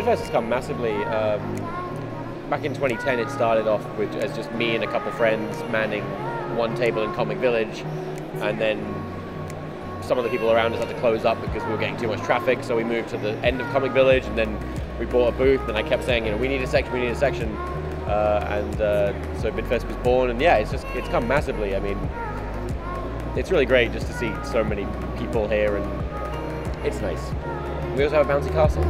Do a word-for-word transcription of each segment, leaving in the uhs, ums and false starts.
Vidfest has come massively. Um, back in twenty ten, it started off with as just me and a couple friends manning one table in Comic Village, and then some of the people around us had to close up because we were getting too much traffic. So we moved to the end of Comic Village, and then we bought a booth. And I kept saying, you know, we need a section, we need a section, uh, and uh, so Vidfest was born. And yeah, it's just it's come massively. I mean, it's really great just to see so many people here, and it's nice. We also have a bouncy castle.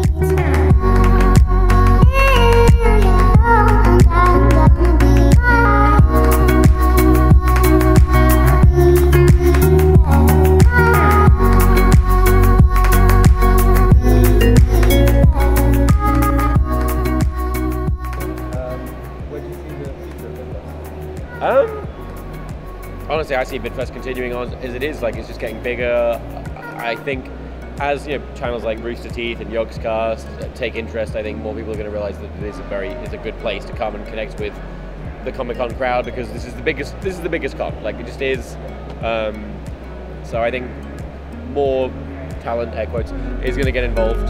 Um, honestly, I see Vidfest continuing on as it is. Like, it's just getting bigger. I think as you know, channels like Rooster Teeth and Yogscast take interest, I think more people are going to realize that it is a very is a good place to come and connect with the Comic Con crowd, because this is the biggest this is the biggest con. Like, it just is. Um, so I think more talent, air quotes, is going to get involved.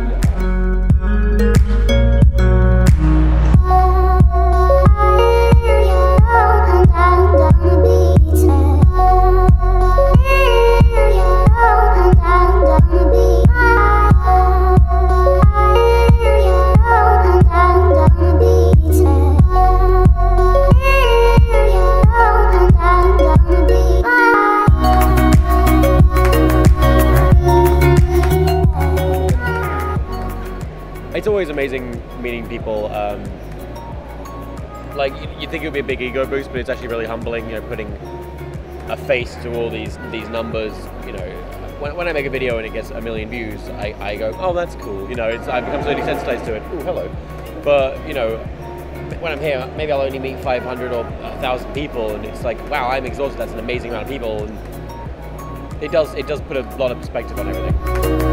It's always amazing meeting people. Um, like, you think it would be a big ego boost, but it's actually really humbling. You know, putting a face to all these these numbers. You know, when, when I make a video and it gets a million views, I, I go, oh, that's cool. You know, it's I've become so desensitized to it. Ooh, hello. But you know, when I'm here, maybe I'll only meet five hundred or a thousand people, and it's like, wow, I'm exhausted. That's an amazing amount of people, and it does it does put a lot of perspective on everything.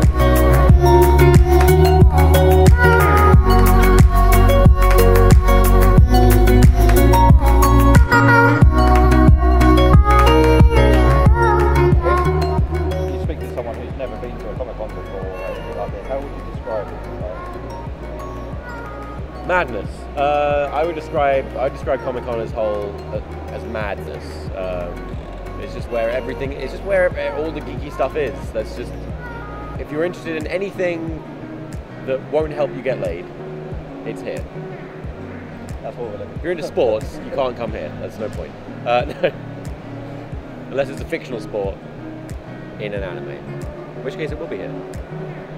Madness. Uh, I would describe I would describe Comic Con as whole uh, as madness. Um, it's just where everything. It's just where all the geeky stuff is. That's just. If you're interested in anything that won't help you get laid, it's here. That's what we're looking. If you're into sports, you can't come here. That's no point. Uh, no. Unless it's a fictional sport in an anime, in which case it will be here.